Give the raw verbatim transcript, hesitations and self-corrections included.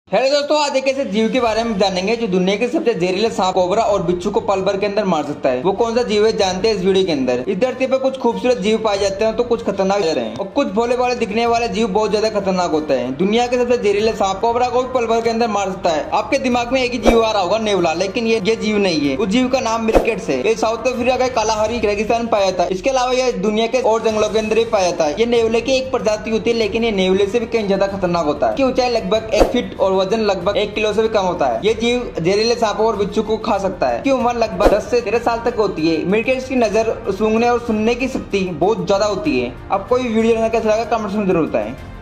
Hello दोस्तों, आज एक ऐसे जीव के बारे में जानेंगे जो दुनिया के सबसे जहरीले सांप, कोबरा और बिच्छू को पल भर के अंदर मार सकता है। वो कौन सा जीव है जानते हैं इस वीडियो के अंदर। इस धरती पर कुछ खूबसूरत जीव पाए जाते हैं तो कुछ खतरनाक हैं और कुछ भोले भाले दिखने वाले जीव बहुत ज्यादा खतरनाक होते हैं। दुनिया के सबसे जहरीले सांप कोबरा को भी पल भर के अंदर मार सकता है। आपके दिमाग में एक ही जीव आ रहा होगा, नेवला, लेकिन ये ये जीव नहीं है। उस जीव का नाम मिरकेट्स है। ये साउथ अफ्रीका के कालाहारी रेगिस्तान में पाया जाता है। इसके अलावा यह दुनिया के और जंगलों के अंदर भी पाया जाता है। ये नेवले की एक प्रजाति होती है, लेकिन ये नेवले से भी कहीं ज्यादा खतरनाक होता है। इसकी ऊंचाई लगभग एक फीट और वजन लगभग एक किलो से भी कम होता है। ये जीव जहरीले सांपों और बिच्छू को खा सकता है। इसकी उम्र लगभग दस से तेरह साल तक होती है। मिरकेट्स की नजर, सूंघने और सुनने की शक्ति बहुत ज्यादा होती है। आपको ये वीडियो कैसा लगा कमेंट में जरूर बताएं।